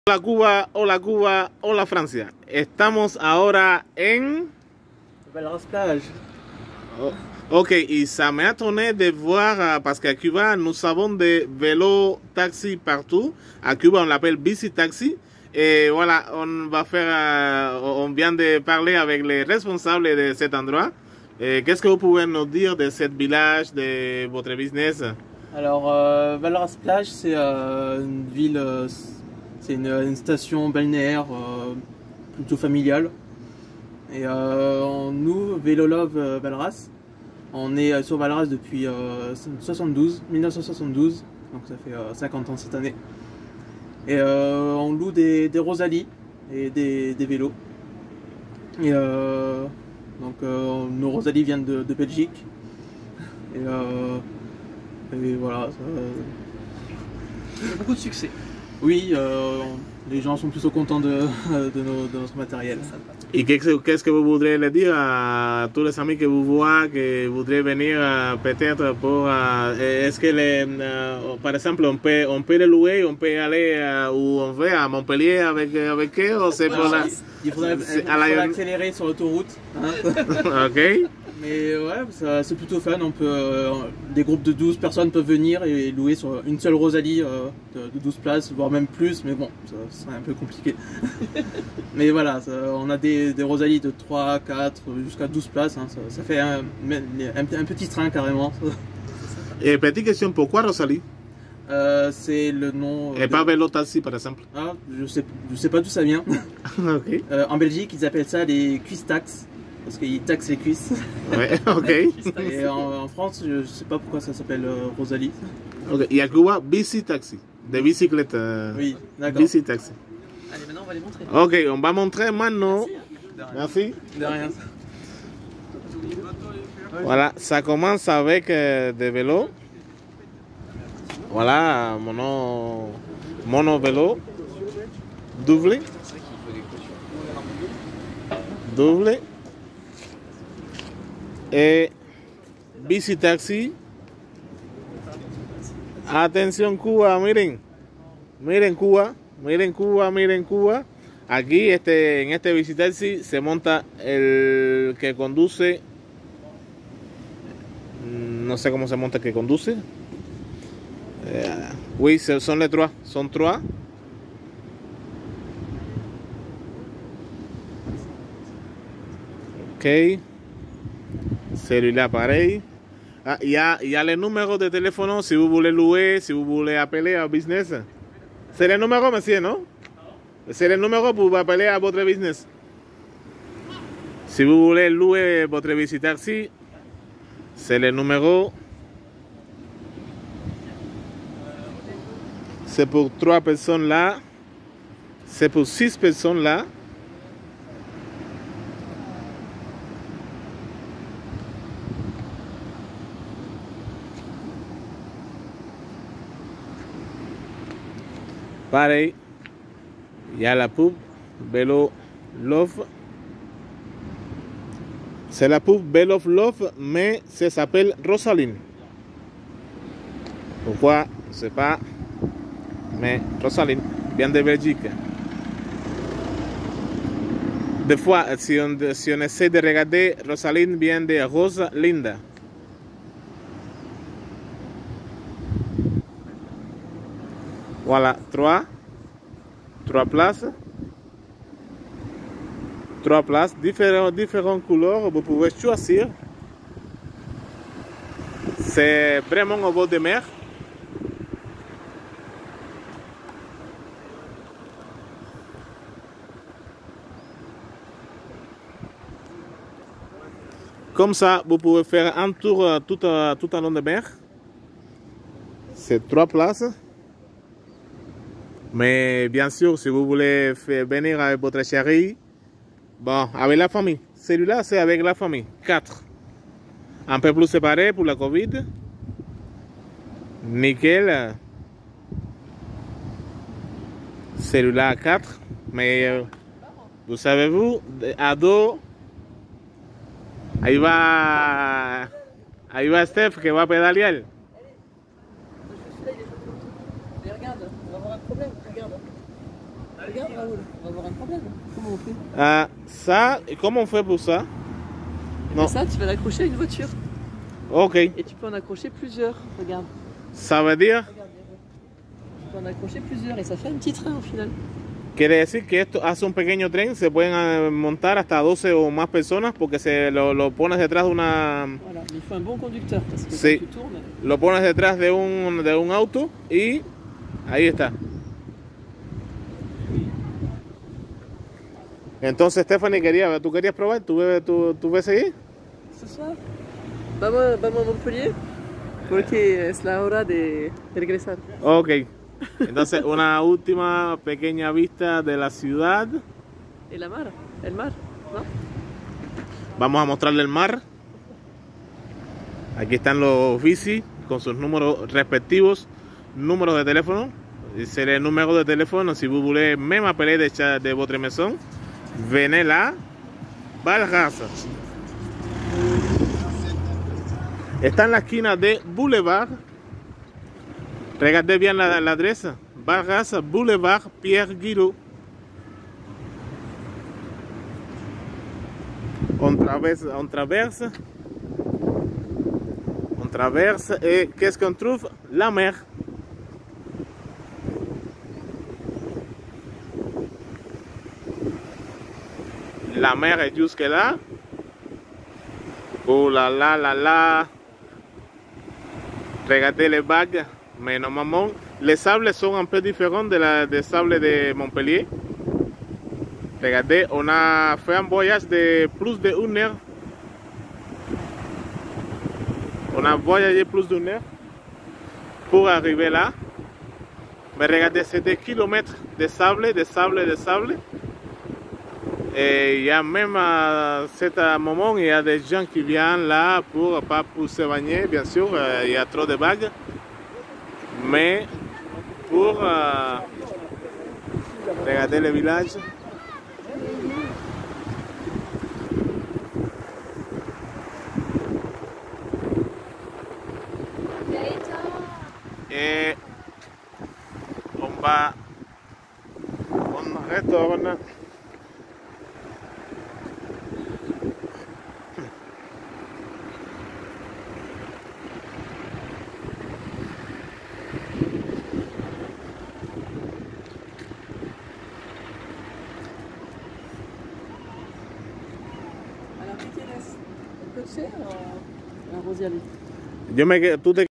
Hola Cuba, hola Cuba, hola Francia. Estamos ahora en... Valras Plage. Oh, ok, y ça m'a étonné de voir, parce qu'à Cuba, nous avons des vélos taxi partout. À Cuba, on l'appelle bici taxi. Et voilà, on va faire, on vient de parler avec les responsables de cet endroit. Qu'est-ce que vous pouvez nous dire de ce village, de votre business? Alors, Valras Plage, c'est une ville, c'est une station balnéaire plutôt familiale. Et nous, Vélolove Valras, on est sur Valras depuis 1972, donc ça fait 50 ans cette année. Et on loue des Rosalie et des vélos. Et donc nos Rosalie viennent de Belgique. Et voilà. Il y a beaucoup de succès. Oui, les gens sont plutôt contents de notre matériel. ¿Y qu'est-ce que vous voudrez le dire à tous les amis que vous voient, que voudraient venir peut-être pour... est-ce que, par exemple, on peut le louer, on peut aller où on veut, à Montpellier avec eux, ou c'est pour la... Il faudrait accélérer sur l'autoroute. Hein. Ok. Mais ouais, c'est plutôt fun. On peut, des groupes de 12 personnes peuvent venir et louer sur une seule Rosalie de 12 places, voire même plus, mais bon, ça serait un peu compliqué. Mais voilà, on a des Rosalies de 3, 4, jusqu'à 12 places. Hein, ça fait un petit train carrément. Et petite question, pourquoi Rosalie? C'est le nom. Et pas vélo taxi par exemple? Ah, je sais pas d'où ça vient. Ok. En Belgique, ils appellent ça les cuisses taxes. Parce qu'ils taxent les cuisses. Ouais, ok. Et en France, je sais pas pourquoi ça s'appelle Rosalie. Ok. Et à Cuba, bici taxi. Des bicyclettes. Oui, d'accord. Bici taxi. Allez, maintenant on va les montrer. Ok, on va montrer maintenant. Merci. De rien. Voilà, ça commence avec des vélos. Voilà, mono vélo. Double. Double. Et bici taxi. Atención Cuba, miren. Miren Cuba, miren Cuba, miren Cuba. Aquí en este bici taxi se monta el que conduce. No sé cómo se monta el que conduce. Oui, son les trois. Son trois. Ok. Celui-là pareil. Ah, il y a les numéros de téléphone si vous voulez louer, si vous voulez appeler à business. C'est le numéro, monsieur, non? C'est le numéro pour appeler à votre business. Si vous voulez louer votre bici taxi, c'est le numéro. C'est pour 3 personnes là. C'est pour 6 personnes là. Pareil, il y a la pub Vélo Love. C'est la pub Vélo Love, mais ça s'appelle Rosaline. Pourquoi? Je ne sais pas. Mais Rosaline vient de Belgique. Des fois, si on essaie de regarder, Rosaline vient de Rosa Linda. Voilà, 3 places. 3 places, différentes couleurs, vous pouvez choisir. C'est vraiment au bord de mer. Comme ça, vous pouvez faire un tour tout au long de mer. C'est 3 places. Mais bien sûr, si vous voulez venir avec votre chérie, bon, avec la famille. Celui-là, c'est avec la famille. 4. Un peu plus séparé pour la Covid. Nickel. Celui-là, 4. Mais vous savez-vous, à dos, ahí va Steph que va a pedalear. Mais regarde, on va avoir un problème, regarde. Regarde Raoul, on va avoir un problème. Comment on fait? Ah, ça, comment on fait pour ça? Non. Et ça, tu vas l'accrocher à une voiture. Ok. Et tu peux en accrocher plusieurs. Regarde. Ça veut dire, Regarde, tu peux en accrocher plusieurs et ça fait un petit train au final. quiere decir que esto hace un pequeño tren, se pueden montar hasta 12 o más personas porque lo pones detrás de una... Voilà, mais il faut un bon conducteur parce que Sí. quand tu tournes, Lo pones detrás de un auto y ahí está. Entonces, Stephanie, ¿tú querías probar? ¿Tú ves ahí? ce soir, vamos a Montpellier porque es la hora de regresar. Ok. Entonces, una última pequeña vista de la ciudad. Et la mar, el mar, ¿no? Vamos a mostrarle el mar. Aquí están los bici con sus números respectivos, números de teléfono. C'est le numéro de téléphone si vous voulez même appeler de votre maison. Venez là, Valras. Está en la esquina de Boulevard. Regardez bien la adresa. Valras, Boulevard Pierre Guiraud. On traverse et qu'est-ce qu'on trouve? La mer. La mer est jusque là. Oh là là là là. Regardez les vagues. Mais normalement, les sables sont un peu différents des sables de Montpellier. Regardez, on a fait un voyage de plus d'1 heure. On a voyagé plus d'1 heure pour arriver là. Mais regardez, c'est des kilomètres de sable, de sable, de sable. Et il y a même à ce moment, il y a des gens qui viennent là pas pour se baigner, bien sûr, il y a trop de vagues. Mais pour regarder le village. Et on retourne. Alors, ¿qué quieres? ¿El coche o la Rosiali? Tú te